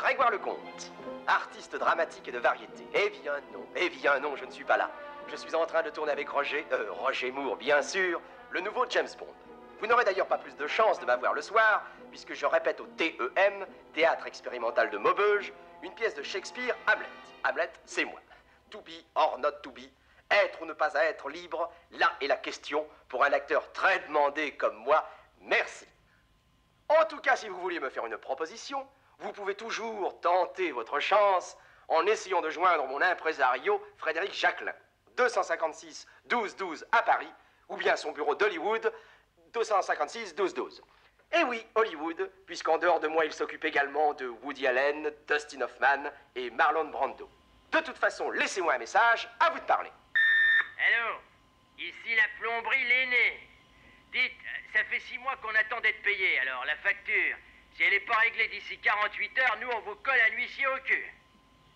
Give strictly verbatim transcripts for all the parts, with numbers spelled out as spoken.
Grégoire Lecomte, artiste dramatique et de variété. Eh bien non, eh bien non, je ne suis pas là. Je suis en train de tourner avec Roger, euh, Roger Moore, bien sûr, le nouveau James Bond. Vous n'aurez d'ailleurs pas plus de chance de m'avoir le soir, puisque je répète au T E M, Théâtre Expérimental de Maubeuge, une pièce de Shakespeare, Hamlet. Hamlet, c'est moi. To be or not to be, être ou ne pas être libre, là est la question pour un acteur très demandé comme moi. Merci. En tout cas, si vous vouliez me faire une proposition, vous pouvez toujours tenter votre chance en essayant de joindre mon impresario Frédéric Jacquelin, deux cent cinquante-six douze douze à Paris, ou bien son bureau d'Hollywood, deux cent cinquante-six douze douze. Et oui, Hollywood, puisqu'en dehors de moi, il s'occupe également de Woody Allen, Dustin Hoffman et Marlon Brando. De toute façon, laissez-moi un message, à vous de parler. Allô, ici la plomberie L'aîné. Dites, ça fait six mois qu'on attend d'être payé, alors la facture, si elle n'est pas réglée d'ici quarante-huit heures, nous on vous colle un huissier au cul. Compris ?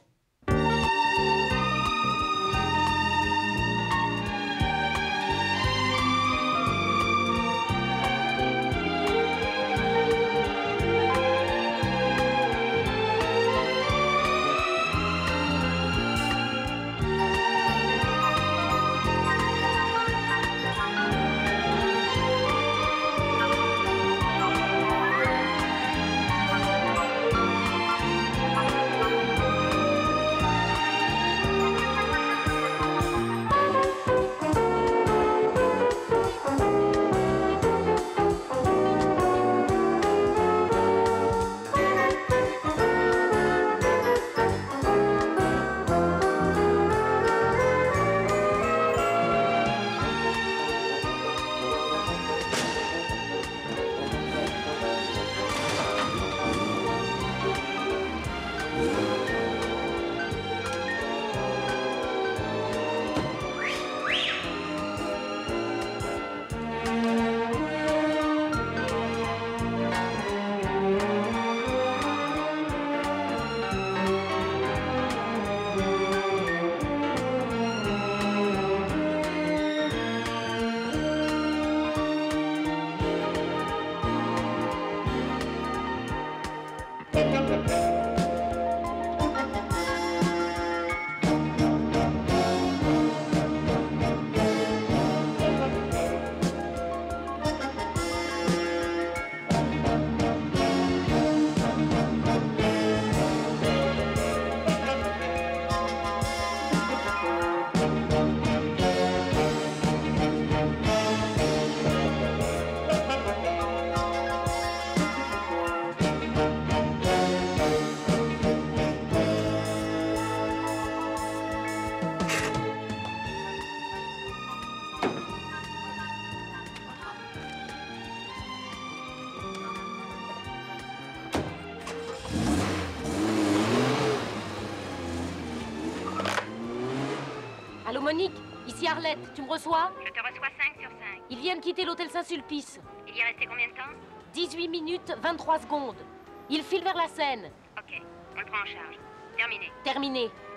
Allô Monique, ici Arlette, tu me reçois? Je te reçois cinq sur cinq. Ils viennent quitter l'hôtel Saint-Sulpice. Il y est resté combien de temps? dix-huit minutes, vingt-trois secondes. Ils filent vers la Seine. Ok, on le prend en charge. Terminé. Terminé.